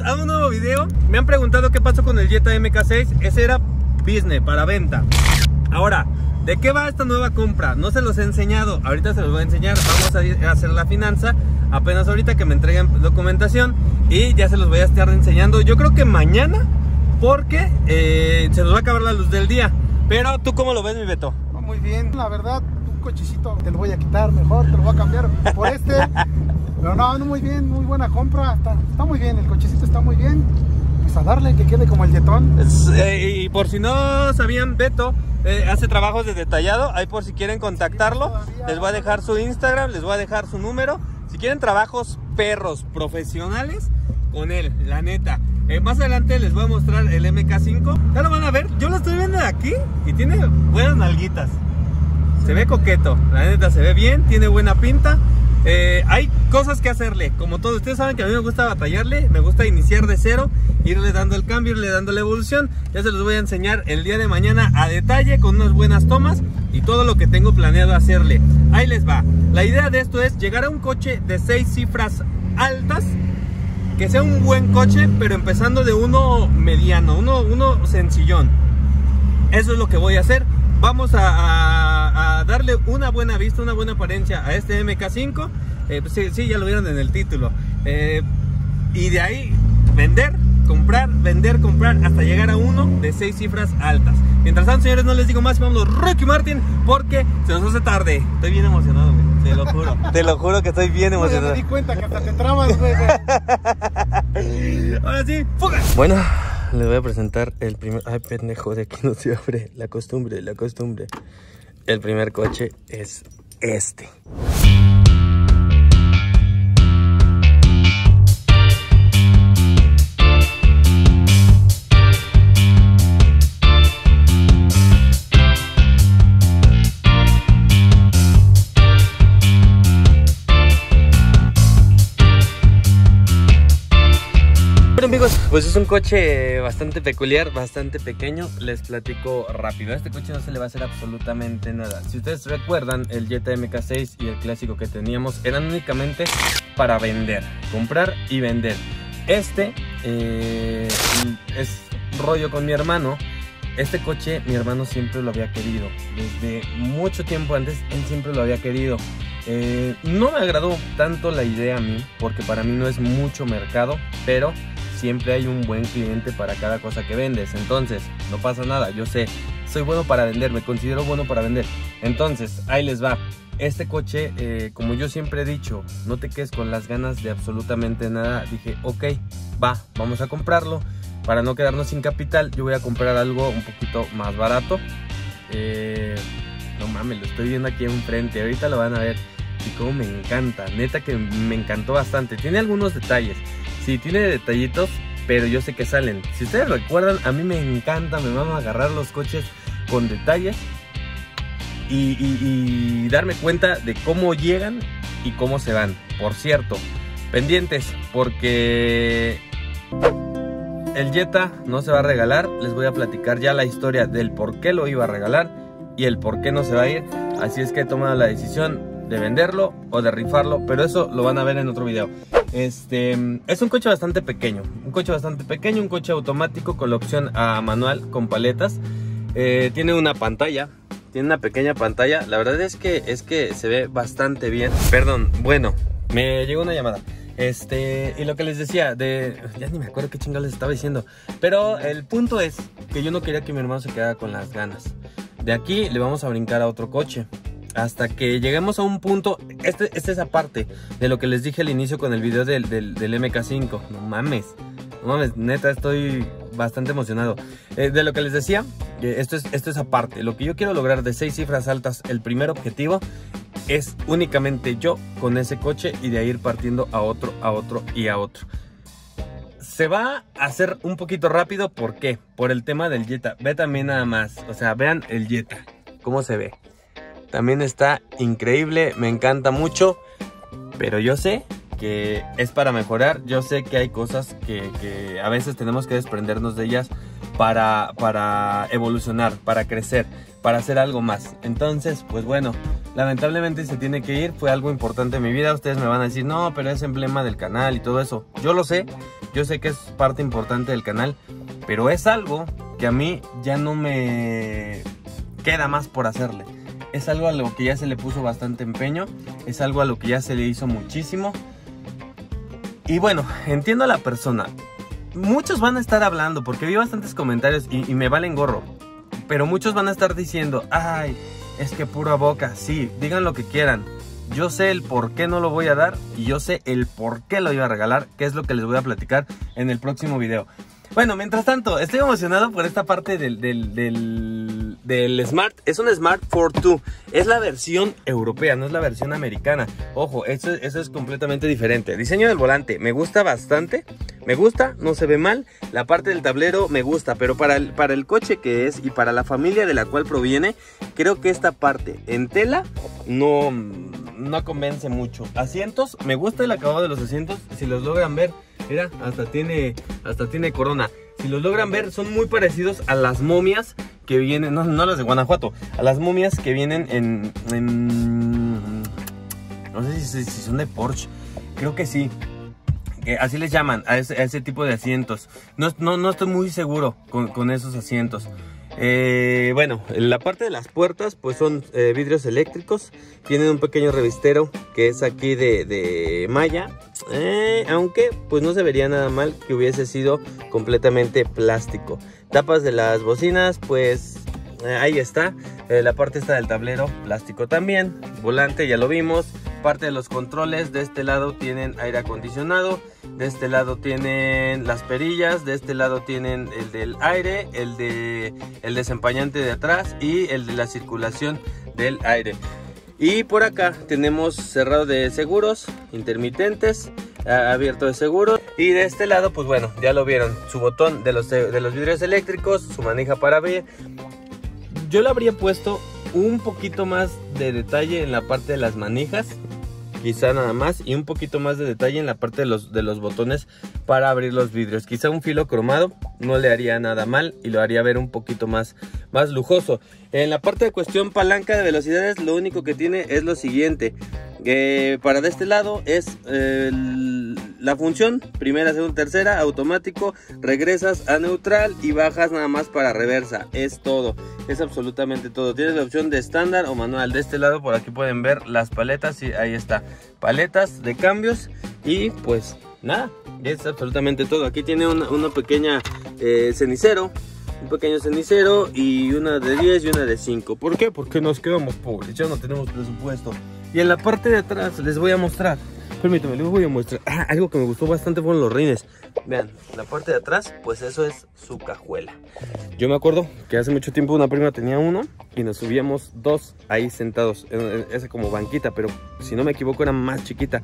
a un nuevo video. Me han preguntado qué pasó con el Jetta MK6. Ese era business, para venta. Ahora, ¿de qué va esta nueva compra? No se los he enseñado, ahorita se los voy a enseñar. Vamos a hacer la finanza apenas ahorita que me entreguen documentación y ya se los voy a estar enseñando. Yo creo que mañana, porque se nos va a acabar la luz del día. Pero ¿tú cómo lo ves, mi Beto? Muy bien, la verdad, un cochecito te lo voy a quitar mejor, te lo voy a cambiar por este. Pero no, muy bien, muy buena compra, está muy bien, el cochecito está muy bien. Pues a darle, que quede como el Jetón. Y por si no sabían, Beto hace trabajos de detallado. Ahí por si quieren contactarlo, les voy a dejar su Instagram, les voy a dejar su número. Si quieren trabajos perros profesionales, con él, la neta. Más adelante les voy a mostrar el MK5. Ya lo van a ver, yo lo estoy viendo de aquí y tiene buenas nalguitas. Se ve coqueto, la neta se ve bien, tiene buena pinta. Hay cosas que hacerle, como todos ustedes saben que a mí me gusta batallarle, me gusta iniciar de cero, irle dando el cambio, irle dando la evolución. Ya se los voy a enseñar el día de mañana a detalle, con unas buenas tomas y todo lo que tengo planeado hacerle. Ahí les va. La idea de esto es llegar a un coche de 6 cifras altas, que sea un buen coche, pero empezando de uno mediano, uno sencillón. Eso es lo que voy a hacer. Vamos a darle una buena vista, una buena apariencia a este MK5. Pues sí, ya lo vieron en el título. Y de ahí vender, comprar, hasta llegar a uno de 6 cifras altas. Mientras tanto, señores, no les digo más, vamos Ricky Martin, porque se nos hace tarde. Estoy bien emocionado, güey. Te lo juro. Te lo juro que estoy bien emocionado. Ya me di cuenta que hasta te trabas, güey. Ahora sí, fuga. Bueno, les voy a presentar el primer... Ay, pendejo, de aquí no se abre. La costumbre. El primer coche es este. Bueno, amigos, pues es un coche bastante peculiar, bastante pequeño. Les platico rápido. A este coche no se le va a hacer absolutamente nada. Si ustedes recuerdan, el Jetta MK6 y el clásico que teníamos eran únicamente para vender, comprar y vender. Este es rollo con mi hermano. Este coche mi hermano siempre lo había querido. Desde mucho tiempo antes él siempre lo había querido. No me agradó tanto la idea a mí, porque para mí no es mucho mercado, pero siempre hay un buen cliente para cada cosa que vendes. Entonces, no pasa nada, yo sé, soy bueno para vender, me considero bueno para vender. Entonces, ahí les va. Este coche, como yo siempre he dicho, no te quedes con las ganas de absolutamente nada. Dije, ok, vamos a comprarlo. Para no quedarnos sin capital, yo voy a comprar algo un poquito más barato. No mames, lo estoy viendo aquí enfrente, ahorita lo van a ver. Y como me encanta, neta que me encantó bastante. Tiene algunos detalles. Sí, tiene detallitos, pero yo sé que salen. Si ustedes recuerdan, a mí me encanta, me van a agarrar los coches con detalles y darme cuenta de cómo llegan y cómo se van. Por cierto, pendientes, porque el Jetta no se va a regalar. Les voy a platicar ya la historia del por qué lo iba a regalar y el por qué no se va a ir. Así es que he tomado la decisión de venderlo o de rifarlo, pero eso lo van a ver en otro video. Es un coche bastante pequeño, un coche automático con la opción a manual con paletas. Tiene una pantalla, tiene una pequeña pantalla. La verdad es que se ve bastante bien. Perdón, bueno, me llegó una llamada. Y lo que les decía, ya ni me acuerdo qué chingados les estaba diciendo, pero el punto es que yo no quería que mi hermano se quedara con las ganas. De aquí le vamos a brincar a otro coche hasta que lleguemos a un punto. Esta es esa parte de lo que les dije al inicio con el video del MK5. No mames, neta estoy bastante emocionado. De lo que les decía, esto es aparte. Lo que yo quiero lograr de 6 cifras altas, el primer objetivo es únicamente yo con ese coche, y de ahí ir partiendo a otro y a otro. Se va a hacer un poquito rápido. ¿Por qué? Por el tema del Jetta. Ve también nada más, o sea, vean el Jetta, cómo se ve. También está increíble, me encanta mucho, pero yo sé que es para mejorar. Yo sé que hay cosas que a veces tenemos que desprendernos de ellas para evolucionar, para crecer. para hacer algo más. Entonces, pues bueno, lamentablemente se tiene que ir. Fue algo importante en mi vida. Ustedes me van a decir, no, pero es emblema del canal y todo eso. Yo lo sé, yo sé que es parte importante del canal, pero es algo que a mí ya no me queda más por hacerle. Es algo a lo que ya se le puso bastante empeño, es algo a lo que ya se le hizo muchísimo. Y bueno, entiendo a la persona. Muchos van a estar hablando, porque vi bastantes comentarios y me valen gorro. Pero muchos van a estar diciendo, ay, es que pura boca. Sí, digan lo que quieran. Yo sé el por qué no lo voy a dar y yo sé el por qué lo iba a regalar, que es lo que les voy a platicar en el próximo video. Bueno, mientras tanto, estoy emocionado por esta parte del Smart. Es un Smart Force 2. Es la versión europea, no es la versión americana. Ojo, eso es completamente diferente. Diseño del volante, me gusta bastante. Me gusta, no se ve mal. La parte del tablero me gusta, pero para el coche que es y para la familia de la cual proviene, creo que esta parte en tela no convence mucho. Asientos, me gusta el acabado de los asientos. Si los logran ver, mira, hasta tiene corona. Si los logran ver, son muy parecidos a las momias que vienen, no las de Guanajuato, a las momias que vienen en no sé si son de Porsche, creo que sí. Así les llaman a ese tipo de asientos. No estoy muy seguro con esos asientos. Bueno, la parte de las puertas pues son vidrios eléctricos. Tienen un pequeño revistero que es aquí de malla, aunque pues no se vería nada mal que hubiese sido completamente plástico. Tapas de las bocinas pues ahí está. La parte esta del tablero, plástico también. Volante ya lo vimos. Parte de los controles, de este lado tienen aire acondicionado, de este lado tienen las perillas, de este lado tienen el del aire, el desempañante de atrás y el de la circulación del aire. Y por acá tenemos cerrado de seguros, intermitentes, abierto de seguros. Y de este lado pues bueno, ya lo vieron, su botón de los vidrios eléctricos, su manija para abrir. Yo le habría puesto un poquito más de detalle en la parte de las manijas, quizá nada más, y un poquito más de detalle en la parte de los botones para abrir los vidrios. Quizá un filo cromado no le haría nada mal y lo haría ver un poquito más lujoso. En la parte de cuestión palanca de velocidades, lo único que tiene es lo siguiente. Para de este lado es la función primera, segunda, tercera, automático, regresas a neutral y bajas nada más para reversa. Es todo, es absolutamente todo. Tienes la opción de estándar o manual. De este lado por aquí pueden ver las paletas y ahí está, paletas de cambios. Y pues nada, es absolutamente todo. Aquí tiene una pequeña cenicero. Un pequeño cenicero y una de 10 y una de 5. ¿Por qué? Porque nos quedamos pobres, ya no tenemos presupuesto. Y en la parte de atrás les voy a mostrar. Permítame, les voy a mostrar. Algo que me gustó bastante fueron los rines. Vean, la parte de atrás, pues eso es su cajuela. Yo me acuerdo que hace mucho tiempo una prima tenía uno y nos subíamos dos ahí sentados. Esa como banquita, pero si no me equivoco era más chiquita.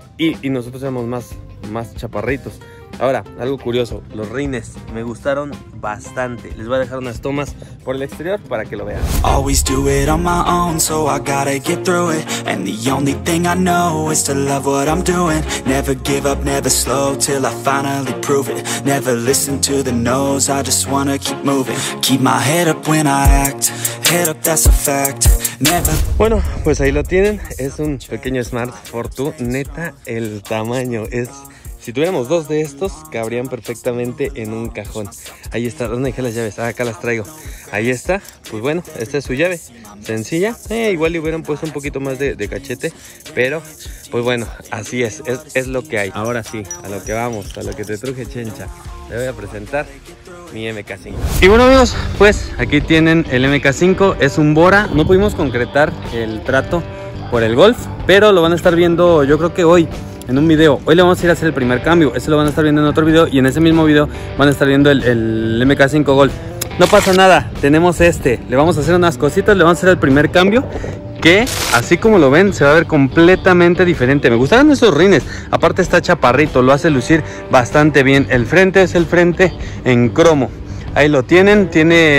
Y nosotros éramos más chaparritos. Ahora, algo curioso, los rines me gustaron bastante. Les voy a dejar unas tomas por el exterior para que lo vean. Always do it on my own, so I gotta get through it. And the only thing I know is to love what I'm doing. Never give up, never slow, till I finally prove it. Never listen to the no's, I just wanna keep moving. Keep my head up when I act, head up, that's a fact. Never... Bueno, pues ahí lo tienen. Es un pequeño Smart Force 2. Neta, el tamaño es... Si tuviéramos dos de estos, cabrían perfectamente en un cajón. Ahí está, ¿dónde dejé las llaves? Acá las traigo. Ahí está, pues bueno, esta es su llave. Sencilla, igual le hubieran puesto un poquito más de cachete, pero pues bueno, así es lo que hay. Ahora sí, a lo que vamos, a lo que te truje, chencha. Le voy a presentar mi MK5. Y bueno amigos, pues aquí tienen el MK5, es un Bora. No pudimos concretar el trato por el Golf, pero lo van a estar viendo yo creo que hoy en un video. Hoy le vamos a ir a hacer el primer cambio. Ese lo van a estar viendo en otro video. Y en ese mismo video van a estar viendo el MK5 Golf. No pasa nada, tenemos le vamos a hacer unas cositas. Le vamos a hacer el primer cambio, que así como lo ven se va a ver completamente diferente. Me gustaron esos rines, aparte está chaparrito, lo hace lucir bastante bien. El frente es el frente en cromo. Ahí lo tienen,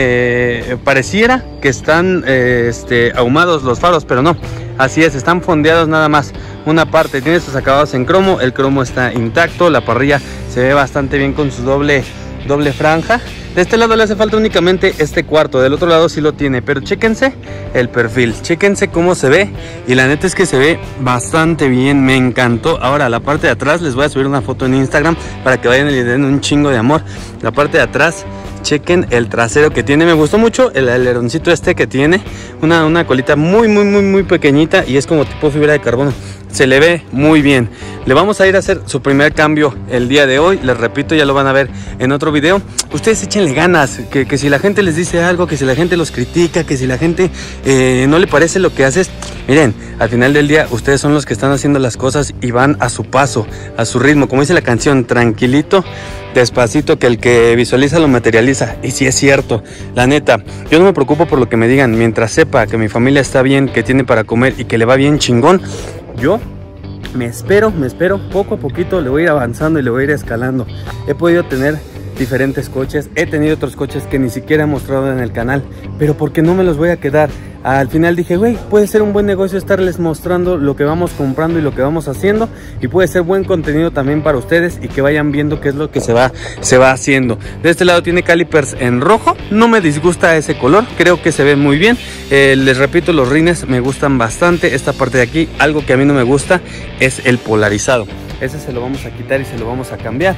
pareciera que están ahumados los faros, pero no, así es, están fondeados nada más. Una parte tiene sus acabados en cromo, el cromo está intacto, la parrilla se ve bastante bien con su doble doble franja. De este lado le hace falta únicamente este cuarto, del otro lado sí lo tiene, pero chéquense el perfil, chéquense cómo se ve, y la neta es que se ve bastante bien, me encantó. Ahora la parte de atrás, les voy a subir una foto en Instagram para que vayan y le den un chingo de amor. La parte de atrás, chequen el trasero que tiene, me gustó mucho el aleroncito este que tiene, una colita muy pequeñita y es como tipo fibra de carbono. Se le ve muy bien. Le vamos a ir a hacer su primer cambio el día de hoy. Les repito, ya lo van a ver en otro video. Ustedes échenle ganas, que si la gente les dice algo, que si la gente los critica, que si la gente no le parece lo que haces, miren, al final del día ustedes son los que están haciendo las cosas y van a su paso, a su ritmo, como dice la canción, tranquilito, despacito, que el que visualiza lo materializa. Y si es cierto, la neta, yo no me preocupo por lo que me digan, mientras sepa que mi familia está bien, que tiene para comer y que le va bien chingón. Yo me espero, poco a poquito le voy a ir avanzando y le voy a ir escalando. He podido tener diferentes coches, he tenido otros coches que ni siquiera he mostrado en el canal, pero porque no me los voy a quedar. Al final dije, güey, puede ser un buen negocio estarles mostrando lo que vamos comprando y lo que vamos haciendo, y puede ser buen contenido también para ustedes y que vayan viendo qué es lo que se va haciendo. De este lado tiene calipers en rojo, no me disgusta ese color, creo que se ve muy bien. Les repito, los rines me gustan bastante. Esta parte de aquí, algo que a mí no me gusta es el polarizado, ese se lo vamos a quitar y se lo vamos a cambiar.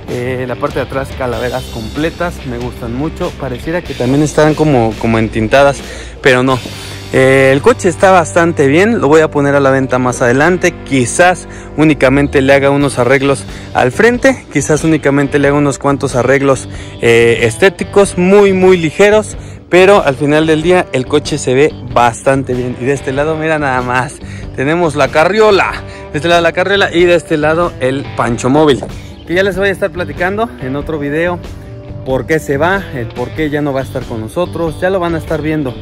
La parte de atrás, calaveras completas, me gustan mucho. Pareciera que también están como entintadas, pero no. El coche está bastante bien, lo voy a poner a la venta más adelante. Quizás únicamente le haga unos arreglos al frente, quizás únicamente le haga unos cuantos arreglos estéticos muy ligeros, pero al final del día el coche se ve bastante bien. Y de este lado, mira nada más, tenemos la carriola, de este lado la carriola y de este lado el Pancho Móvil, que ya les voy a estar platicando en otro video por qué se va, el por qué ya no va a estar con nosotros. Ya lo van a estar viendo,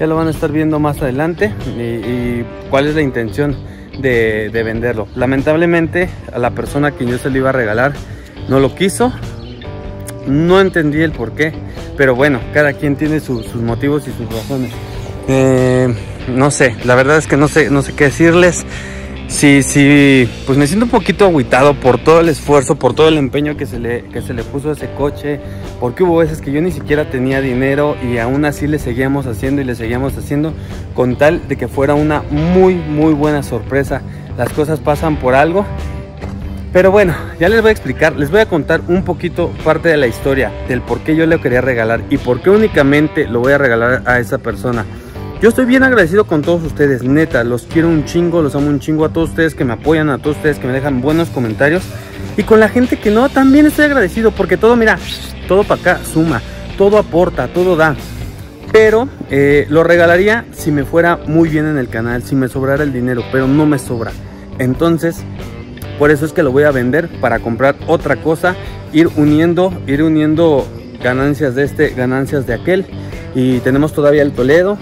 más adelante, y cuál es la intención de venderlo. Lamentablemente a la persona a quien yo se lo iba a regalar no lo quiso, no entendí el por qué, pero bueno, cada quien tiene sus motivos y sus razones. No sé, la verdad es que no sé qué decirles. Sí, pues me siento un poquito agüitado por todo el esfuerzo, por todo el empeño que se le puso a ese coche, porque hubo veces que yo ni siquiera tenía dinero y aún así le seguíamos haciendo con tal de que fuera una muy buena sorpresa. Las cosas pasan por algo, pero bueno, ya les voy a explicar, les voy a contar un poquito parte de la historia del por qué yo le quería regalar y por qué únicamente lo voy a regalar a esa persona. Yo estoy bien agradecido con todos ustedes, neta, los quiero un chingo, los amo un chingo, a todos ustedes que me apoyan, a todos ustedes que me dejan buenos comentarios, y con la gente que no, también estoy agradecido, porque todo, mira, todo para acá suma, todo aporta, todo da. Pero lo regalaría si me fuera muy bien en el canal, si me sobrara el dinero, pero no me sobra. Entonces, por eso es que lo voy a vender para comprar otra cosa, ir uniendo ganancias de este, ganancias de aquel. Y tenemos todavía el Toledo,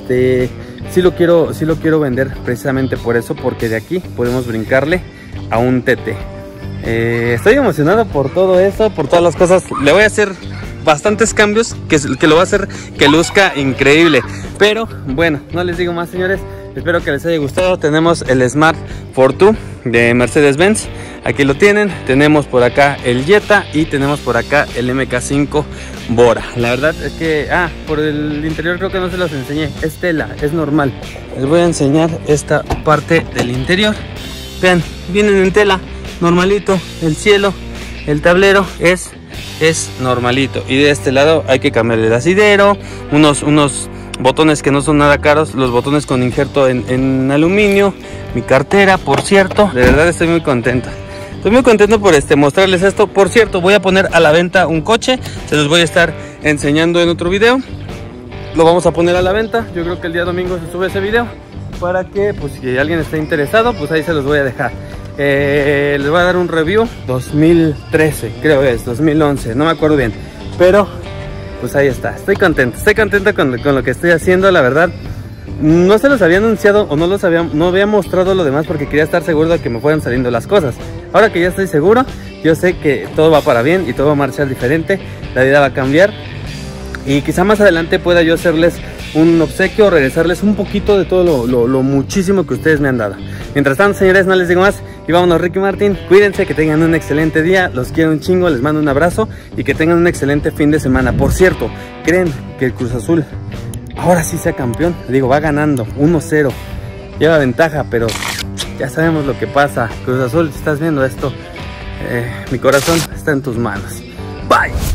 sí lo quiero vender precisamente por eso, porque de aquí podemos brincarle a un TT. Estoy emocionado por todo eso, por todas las cosas. Le voy a hacer bastantes cambios que lo va a hacer que luzca increíble. Pero bueno, no les digo más, señores. Espero que les haya gustado. Tenemos el Smart Fortwo de Mercedes-Benz. Aquí lo tienen. Tenemos por acá el Jetta y tenemos por acá el MK5 Bora. La verdad es que, por el interior creo que no se los enseñé. Es tela, es normal. Les voy a enseñar esta parte del interior. Vean, vienen en tela, normalito. El cielo, el tablero es normalito. Y de este lado hay que cambiarle el asidero, unos botones que no son nada caros, los botones con injerto en aluminio, mi cartera, por cierto. De verdad estoy muy contento. Estoy muy contento por mostrarles esto. Por cierto, voy a poner a la venta un coche, se los voy a estar enseñando en otro video. Lo vamos a poner a la venta, yo creo que el día domingo se sube ese video, para que pues si alguien está interesado, pues ahí se los voy a dejar. Les voy a dar un review 2013, creo es 2011, no me acuerdo bien, pero pues ahí está. Estoy contento con lo que estoy haciendo. La verdad, no se los había anunciado o no había mostrado lo demás porque quería estar seguro de que me fueran saliendo las cosas. Ahora que ya estoy seguro, yo sé que todo va para bien y todo va a marchar diferente, la vida va a cambiar, y quizá más adelante pueda yo hacerles un obsequio o regresarles un poquito de todo lo muchísimo que ustedes me han dado. Mientras tanto, señores, no les digo más y vámonos, Ricky Martin. Cuídense, que tengan un excelente día, los quiero un chingo, les mando un abrazo y que tengan un excelente fin de semana. Por cierto, ¿creen que el Cruz Azul ahora sí sea campeón? Digo, va ganando 1-0, lleva ventaja, pero ya sabemos lo que pasa. Cruz Azul, si estás viendo esto, mi corazón está en tus manos. Bye.